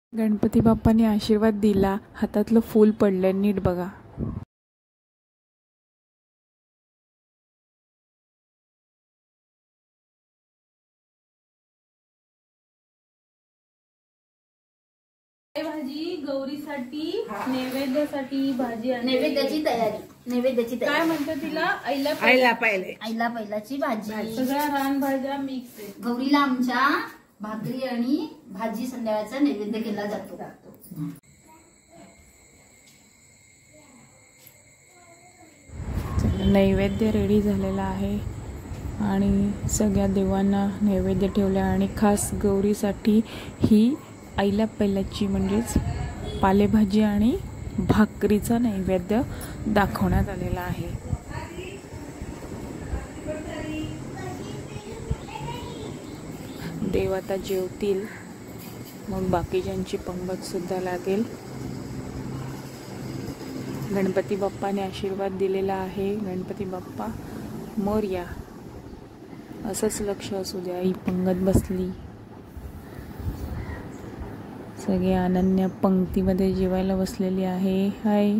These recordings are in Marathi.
गणपती बाप्पाने आशीर्वाद दिला, हातातलं फूल पडलं, नीट बघा. भाजी गौरीसाठी नैवेद्यासाठी भाजी नैवेद्याची तयारी काय म्हणतात तिला? आईला पहिल्याची भाजी. सगळ्या रानभाज्या मिक्स आहे. गौरीला आमच्या भाकरी आणि भाजी संध्याकाळचा नैवेद्य केला जातो. नैवेद्य रेडी झालेला आहे आणि सगळ्या देवांना नैवेद्य ठेवला आणि खास गौरीसाठी ही आईला पहिल्याची म्हणजेच पालेभाजी आणि भाकरीचा नैवेद्य दाखवण्यात आलेला आहे. देव आता जेवतील, मग बाकीच्यांची पंगत सुद्धा लागेल. गणपती बाप्पाने आशीर्वाद दिलेला आहे. गणपती बाप्पा मोरया. असंच लक्ष असू द्या. ही पंगत बसली, सगळे अनन्या पंक्तीमध्ये जेवायला बसलेली आहे. हाय,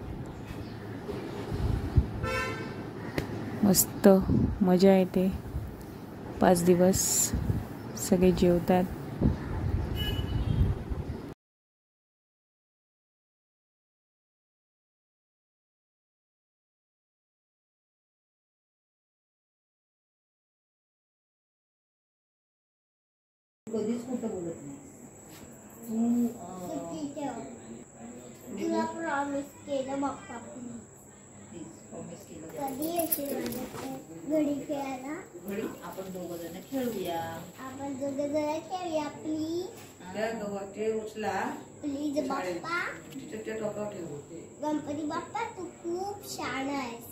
मस्त मजा येते. 5 दिवस सगळे जेवतात. कधीच कुठं बोलत नाही. तुला प्रॉमिस केलं बाप्पा, कधी येशील घडी खेळायला? आपण दोघं जण खेळूया. प्लीज उचला, प्लीज बाप्पा. गणपती बाप्पा तू खूप छान आहेस.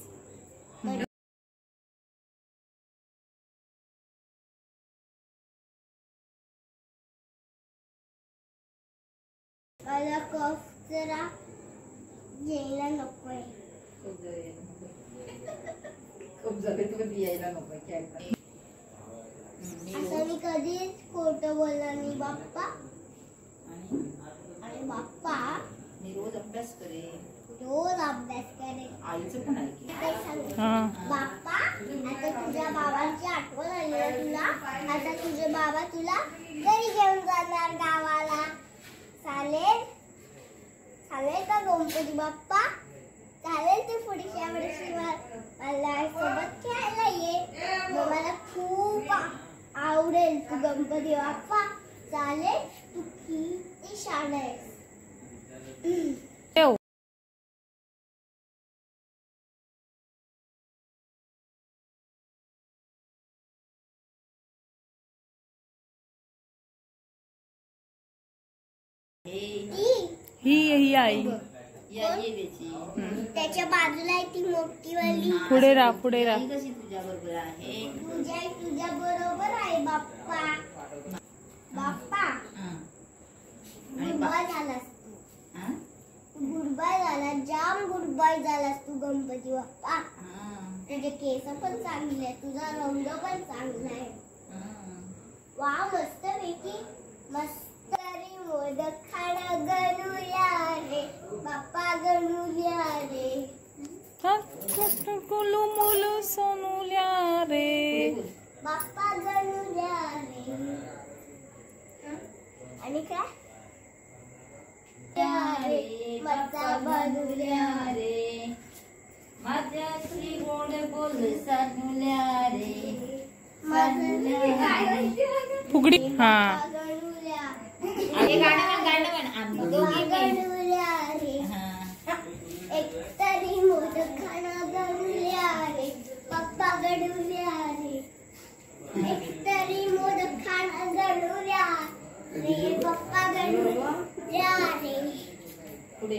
मला कफ जरा यायला नकोय. खूप झाले तुम्ही यायला नको. आता मी कधीच खोटं बोलणार नाही बाप्पा. आणि बाप्पा मी रोज अभ्यास करेन. आईचं पण ऐक. बाप्पा आता तुझ्या बाबांची आठवण आली ना तुला. आता तुझे बाबा तुला घरी घेऊन जाणार गावाला. चालेल का गणपती बाप्पा? चालेल तू पुढच्या वर्षी मला सोबत खेळायला ये. मग मला खूप आवडेल तू गणपती बाप्पा. चालेल, तू किती छान आहेस. ही आई त्याच्या बाजूला आहे ती मोठी वाली. पुढे राहा. कशी तुझ्या बरोबर आहे? तुझ्या बरोबर आहे बाप्पा. बाप्पा गुडबाय झालास तू. गुडबाय झाला, जाम गुडबाय झालास तू गणपती बाप्पा. तुझे केस पण चांगले आहे, तुझा रंग पण चांगला आहे. वा, मस्त पैकी मस्त. मोदक खाणं गणूया रे बाप्पा, गणूया रे. कुलू मुलू सोनूल्या रे बाप्पा, गणूया रे. आणि काय? रे मचा बनूल्या रे, माझ्याची गोड बोल सनुल्या रे. फुगडी. हा, एकतरी मोदक खाणं गणूया रे पप्पा, गणूया रे. एकतरी मोदक खाणं गणूया रे पप्पा, गणूया रे. पुढे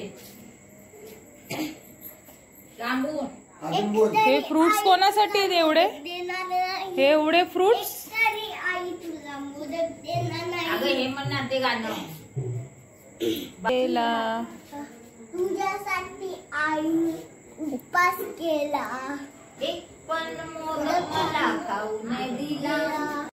रांबून. हे फ्रुट्स कोणासाठी आहेत एवढे? हे एवढे फ्रुट्स? आई तुला मोदक देणार नाही. हे म्हणणार ते गाणं. तुझ्यासाठी आईने उपास केला, एक पण मोदक मला खाऊ नाही दिला.